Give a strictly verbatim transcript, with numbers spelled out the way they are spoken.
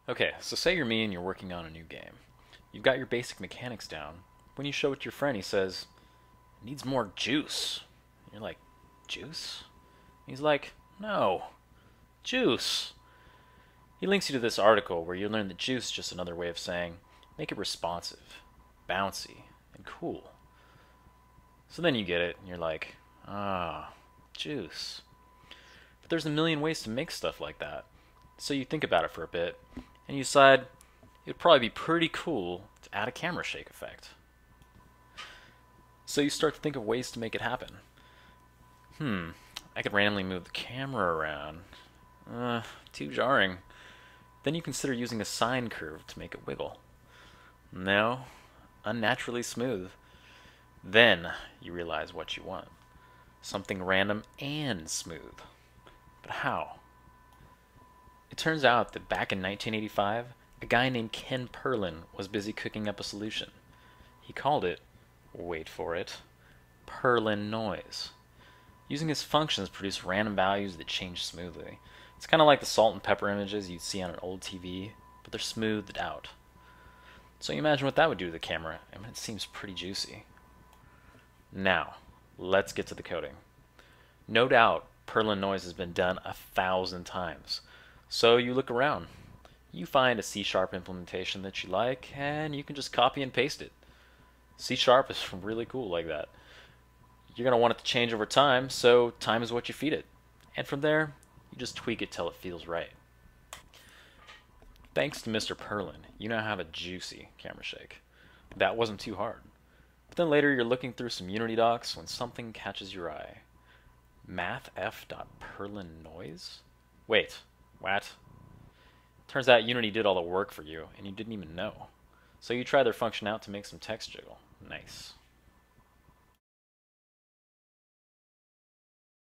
Okay, so say you're me and you're working on a new game. You've got your basic mechanics down. When you show it to your friend, he says, "It needs more juice." And you're like, "Juice?" He's like, "No, juice." He links you to this article where you learn that juice is just another way of saying, make it responsive, bouncy, and cool. So then you get it, and you're like, ah, juice. But there's a million ways to make stuff like that. So you think about it for a bit, and you decide it would probably be pretty cool to add a camera shake effect. So you start to think of ways to make it happen. Hmm, I could randomly move the camera around. Uh, too jarring. Then you consider using a sine curve to make it wiggle. No, unnaturally smooth. Then you realize what you want. Something random and smooth. But how? It turns out that back in nineteen eighty-five, a guy named Ken Perlin was busy cooking up a solution. He called it, wait for it, Perlin noise. Using his functions produce random values that change smoothly. It's kind of like the salt and pepper images you'd see on an old T V, but they're smoothed out. So you imagine what that would do to the camera. I mean, it seems pretty juicy. Now, let's get to the coding. No doubt, Perlin noise has been done a thousand times. So you look around. You find a C Sharp implementation that you like, and you can just copy and paste it. C Sharp is really cool like that. You're going to want it to change over time, so time is what you feed it. And from there, you just tweak it till it feels right. Thanks to Mister Perlin, you now have a juicy camera shake. That wasn't too hard. But then later you're looking through some Unity docs when something catches your eye. mathf.perlinnoise? Wait, what? Turns out Unity did all the work for you, and you didn't even know. So you try their function out to make some text jiggle. Nice.